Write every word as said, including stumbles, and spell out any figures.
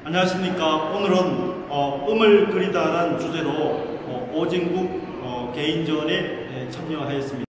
안녕하십니까. 오늘은 어, 음을 그리다라는 주제로 어, 오진국 어, 개인전에 참여하였습니다.